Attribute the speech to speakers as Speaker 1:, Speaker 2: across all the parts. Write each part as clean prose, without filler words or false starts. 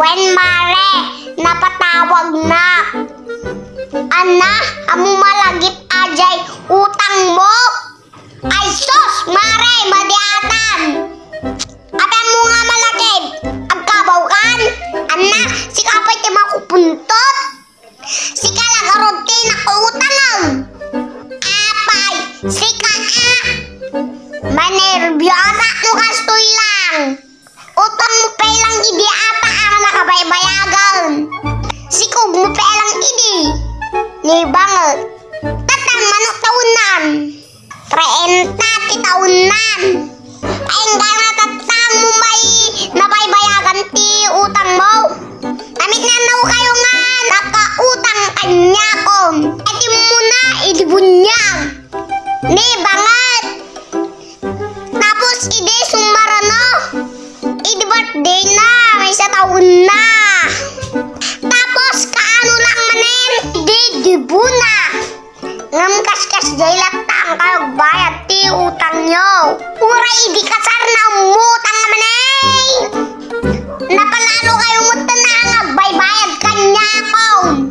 Speaker 1: Wen mare, napatawag na. Ana, amo malagip ajay utang mo. Ay sus, mare, madiatan. Atan mo nga malagip, agkabaw kan. Ana, si kapay ti makupuntot. Si kalagarod ti nakuutangan. Apay, si kaa. Manerbyasa no kastoy lang. Utang mo pelang idi ata ang nakabaybayagan. Sikog mo pelang idi. Ni banget. Tatang manok taunan. 30 ti taunan. Ay nga natatang mo may nabaybayagan ti utang mo. Namit na naw kayo nga nakautang kanya ko. Eti mo na idibunyag. Ni banget. Tapos idi sumbarano. Idi birthday na. May sa taon na. Tapos kaano lang manen. Idi dibuna. Ngam kaskas jay latang kayog bayad ti utang nyo. Ura idi kasar na umutang naman eh. Napalalo kayo mo tanang agbaybayad kanya ko.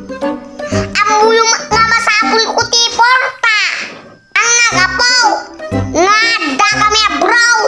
Speaker 1: Amo yung nga masapul ko ti porta. Ang nagapaw. Nga da kami abrow.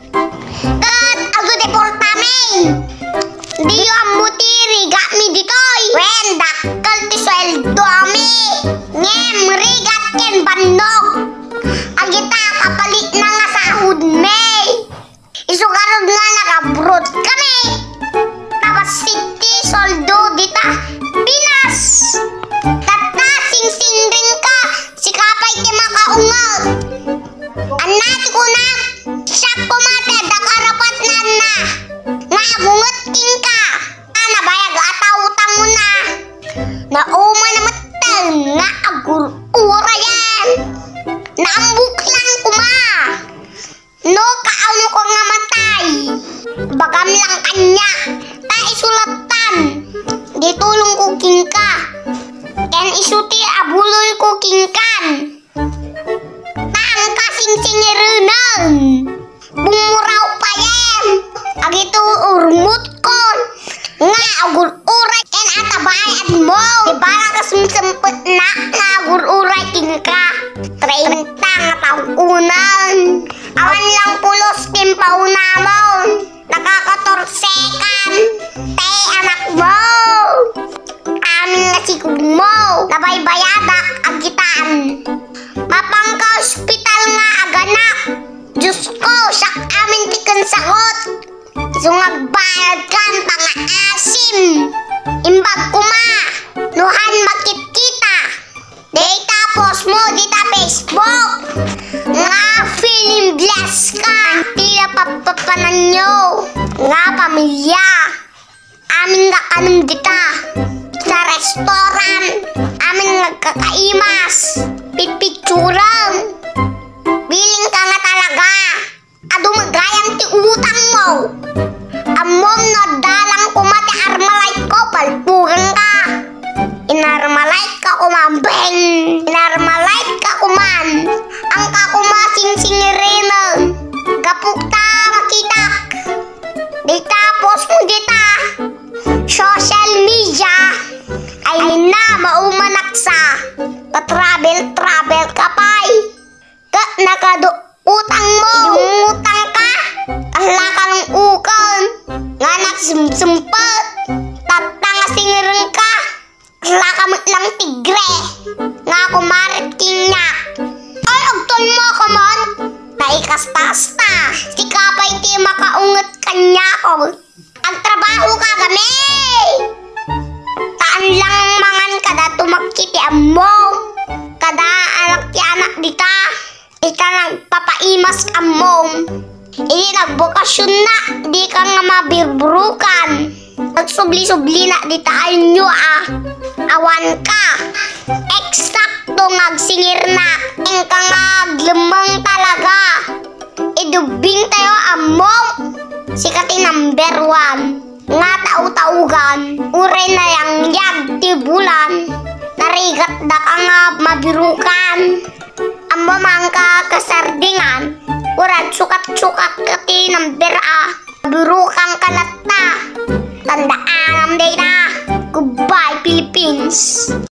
Speaker 1: Kat ado ti porta may. Di yo amo ti rigat mi ditoy. Wen dakkel ti sweldo ami. Ngem rigat ken bandog. Agita kapalit na nga sahod may. Isugarod nga nag-abroad kami. Tapos city soldo dita Pinas. Tata sing-sing ring ka. Si kapay ti makaungot. Anati ko na. Siya pumate dakarapat na. Nga bungot king ka. Nabayag ata utang mo na. Nauma na matang nga agur-ura yan. Naambuk lang kuma. No kaano ko nga matay. Bagam lang kanya. Ta isulatan. Di tulong ko king ka. Ken isuti abuloy ko king kan. Taang kasing-singirunan. Bumuraw pa yan. Agito urmut ko. Nga agur-uray ken atabayad mo. Ibara ka sumsempet na agur-uray king ka. 30 nga taunan. Awan lang pulos kin paunamon. Nakakatorsekan. Tay anak mo. Amin nga sikog mo. Nabaybayadak agitaan. Mapangka hospital nga aganak. Diyos ko, sak amin tikan sakot. Sungagbayad kan pang-asim. Imbag kuma. Nuhan makit-kita. Day tapos mo dita Facebook. Nga feeling blessed ka. Tila papapanan nyo. Nga pamilya. Amin nga kanong dita. Sa restoran. Amin nga kakaimas. Pipicturan. Biling ka nga talaga. Adumagayang ti utang mo. Amom no dalang kumati armalite ko. Palpugan ka. Inarmalite ka kumambeng. Inarmalite ka kuman. Ang kakumasing-singirinan. Kapukta makitak. Di tapos mo dita. Social media. Ay na maumanaksa. Ka-travel ka pa'y. Ka nakado utang mo. Yung utang ka. Ala ka ng ukan. Nga nagsumsumpet. Tatanga singirin ka. Ala ka lang tigre. Nga kumarit kinyak. Ay agtol mo ka man. Naikasta-asta. Si kapay ti makaungot kanya ko. Ang trabaho ka kami. Taan lang mangan kada tumakiti amo. Kada anak ti anak dita. Ika nagpapaimas amom. Hindi nagbokasyon na. Di ka nga mabibrukan. Nagsubli-subli na di tayo nyo Awan ka. Eksakto ngagsingir na. Ing ka ngaglemang talaga. Idubing tayo amom. Sikati number 1. Nga tau-taugan. Uray na yang yag ti bulan. Narigat da ka nga mabirukan. Amo mangka kasardingan. Urad sukat-sukat kati number Burukang kalat na. Tandaan Gangnam Day na. Goodbye, Philippines.